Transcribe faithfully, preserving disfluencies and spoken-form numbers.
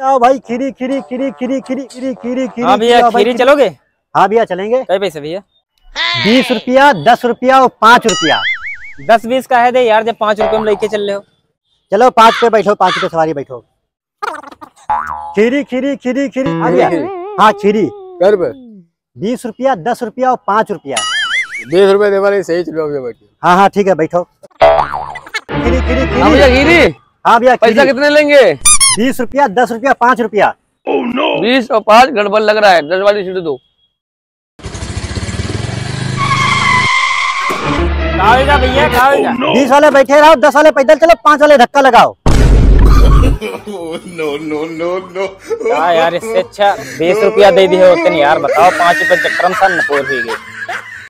आओ भाई, खीरी खीरी खीरी खीरी खीरी खीरी खीरी खीरी। हाँ भैया, खीरी चलोगे? हाँ भैया चलेंगे। कई पैसे भैया? बीस रुपया, दस रुपया और पाँच रुपया। दस बीस का है दे यार, जब पाँच रुपए में लेके चल रहे हो। चलो पाँच पे बैठो, पाँच पे सवारी बैठो। खीरी खीरी खीरी खीरी आ गया। हाँ खीरी कर पे बीस रुपया, दस रुपया और पाँच रुपया। बीस रुपए दे वाले सही चलो बैठो। हाँ हाँ ठीक है बैठो। खीरी खीरी खीरी। खीरी हाँ भैया पैसा कितने लेंगे? बीस रुपया, दस रुपया, पाँच रुपया। बीस और पाँच गड़बड़ लग रहा है, दस वाली सीट दो। खाओगा भैया, खाओगा। बीस वाले बैठे रहो, दस वाले पैदल चलो, पाँच वाले धक्का लगाओ। No no no no. यार इससे अच्छा बीस रुपया दे दी है उतनी यार, बताओ पाँच रुपए चक्कर में सन नपोर ही गए।